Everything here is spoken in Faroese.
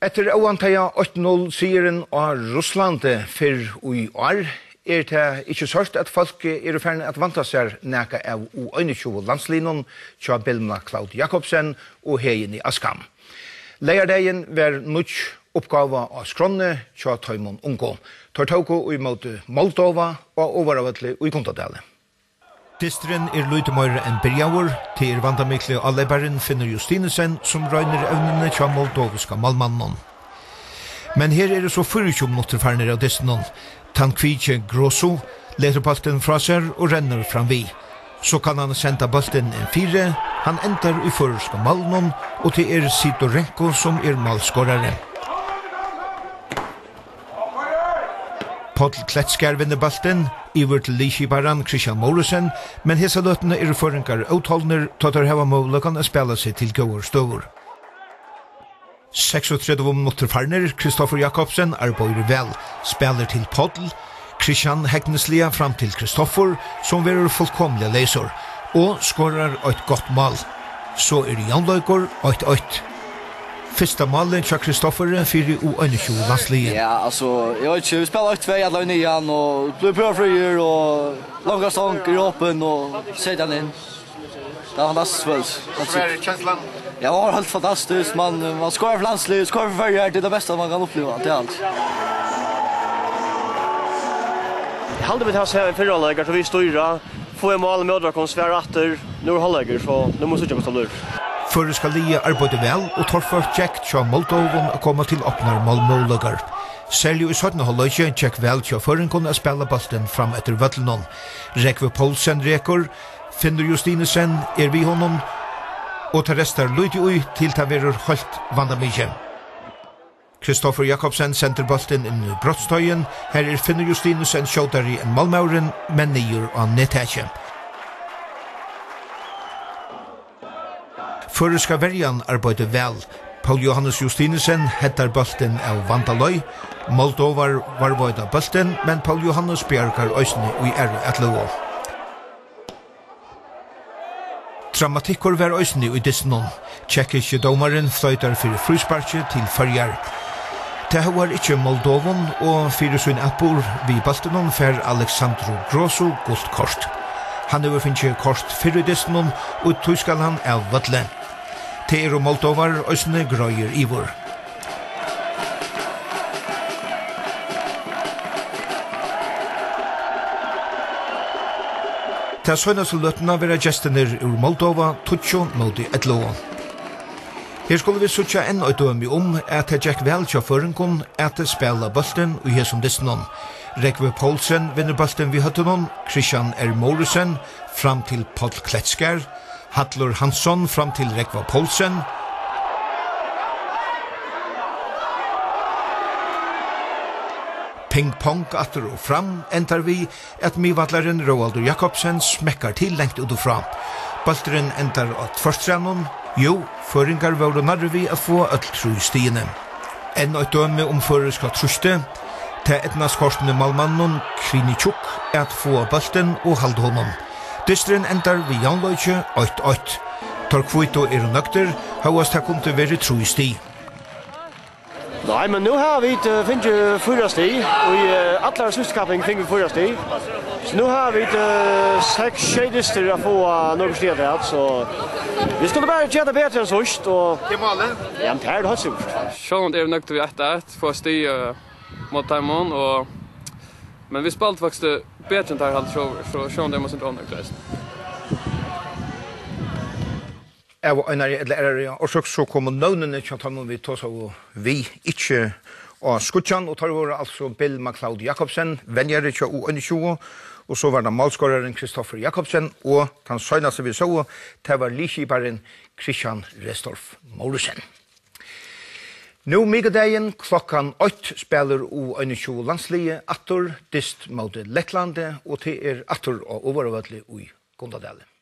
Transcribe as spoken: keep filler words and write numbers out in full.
Etter oantaja åtte null-sigeren av Russland før i år, er det ikke sørst at folk er ferdig at vanta seg næka av U tjueén landslinjen tja Bilma Claud Jakobsen og Heri i Askam. Leierdegen var nødt oppgave av skronne tja Tøymon Ungo. Tar tåko i måte Moldova og overavattelig i Gundadalur. Distren er lydemøyre enn Berjauer, til er vandamikle allebæren Finnur Justinussen som røyner evnene tja moldoviska malmannen. Men her er det så tjuefire minutter farner av distren. Tankvitsje Grosso leter bolten fra seg og renner fram vi. Så kan han senda bolten en fire, han enter i førerska malmannen, og til er Sidorenco som er malskårare. Pauli Kletskær vinner bolten, iver til Likibaran Kristoffur Mouritsen, men hesa løtene er føringar utholdner, tatar heva målagan å spela seg til gåur støvur. seksogtredve minutter farner, Kristoffur Jacobsen arbeider vel, spelar til Pauli, Kristian hegneslia fram til Kristoffur, som verur fullkomlige leisor, og skårar eit godt mal. Så er det Janløykor eit eit. Fyrsta målet til Kristoffur fyrir U tjueén landsligen. Ja, alltså jag vet inte, vi spelar ett väg alla i nian och blir prövfrier och långa stånk i öppen och sedan in. Det var fantastiskt väls. Vad är känslan? Ja, det var helt fantastiskt. Man, man skår för landsliget, skår för färger, det är det bästa man kan uppleva, det är allt. Jag hade vid här i fyralägare så vi styra, få en mål med ådra svära åter, nu är halvlägare så nu måste jag Gundadalur. För ska lia arbeta väl och Tórshavn check tja Moldova att komma till öppnar målmöjligar. Särskilt i sjuttonde halvlek check väl tja förrän kunna spela bollen fram efter vattlen. Räkve Poulsen rekor, Finnur Justinussen är vi honom och tar restar lite ut till ta verur helt vandamige. Kristoffur Jacobsen sender bollen in i brottsstöjen. Här är Finnur Justinussen skjuter i en målmauren men nyer av netätje. Føreska verjan arbeider vel. Jóhannus Justinussen hettar bolten av Vandaløy. Moldovar varboida bolten, men Jóhannus bjergar øysene og er etlåg. Dramatikkor var øysene i dissenon. Tjekkiske domaren fløytar fyrir frysparkje til Førjar. Det var ikkje Moldovan, og fyrir sin appor vi boltenon fer Alexandru Grosso gult kort. Han har finnst kort fyrir dissenon, og tog skal han av vattlen. Det er Moldovar øsne grøyer ivor. Ta søgnaste løtna vera gestener ur Moldova, tutsjo mot i etlån. Her skulle vi sutja enn og dømi om at det gikk vel tja førinkon at det spela bolten og her som dissenon. Rækve Poulsen vinner bolten vi høttenon, Kristian er Mouritsen fram til Pauli Kletskær, Hallur Hanssen fram til Rækve Poulsen, ping-pong atter og fram entar vi at mivallaren Róaldur Jakobsen smekkar til lengt ut og fram. Bolteren entar at førstrenon, jo, føringar var og narre vi å få öll tru stiene. Enn og døme om førerska truste, til etna skorstende malmannen Kvinichuk at få bolten og halde honom. Distren endar vi Janløykje åtte åtte. Torkvito er nøkter, høyast det kom til å være tru sti. Nej, men nu har vi uh, finnet fyra sti, og i uh, alla systerkapping finner vi fyra sti. Så nu har vi uh, sex tjejdister att få uh, några steg här, så vi skulle bara göra bättre än först. Och Till målen? Ja, det här är det helt gjort. Självklart är det nökt vi ett ett, få sti uh, mot Taimon, och men vi spalt faktiskt bättre än det här halvt show, så självklart det måste inte vara nökt. Jeg var øyne eller er og så så kommer navnene til at vi tar så vi ikke og skutjan og tar over altså Bilma Claud Jakobsen, venjer til U tjueén, og så var det målskåreren Kristoffur Jacobsen, og han søgnaste vi så, det var likibaren Kristian Kristoffur Mouritsen. Nå middagdagen klokkan åtte spiller U tjueén landslige atter dist mot Lettlande, og til er atter og overvøtlig i Gundadalur.